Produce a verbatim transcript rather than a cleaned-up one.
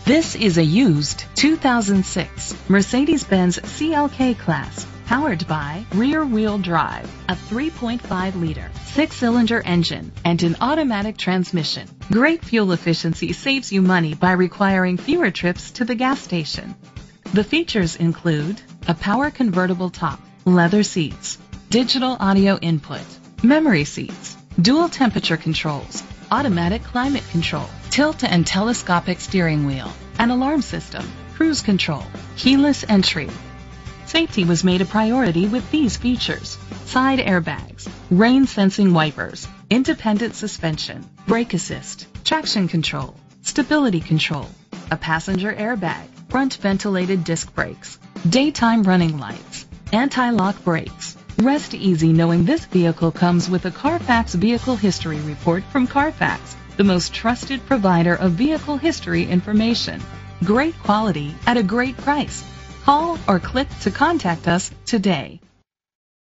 This is a used two thousand six Mercedes-Benz C L K Class, powered by rear-wheel drive, a three point five liter six-cylinder engine, and an automatic transmission. Great fuel efficiency saves you money by requiring fewer trips to the gas station. The features include a power convertible top, leather seats, digital audio input, memory seats, dual temperature controls, automatic climate control, tilt and telescopic steering wheel, an alarm system, cruise control, keyless entry. Safety was made a priority with these features: side airbags, rain sensing wipers, independent suspension, brake assist, traction control, stability control, a passenger airbag, front ventilated disc brakes, daytime running lights, anti-lock brakes. Rest easy knowing this vehicle comes with a Carfax Vehicle History Report from Carfax, the most trusted provider of vehicle history information. Great quality at a great price. Call or click to contact us today.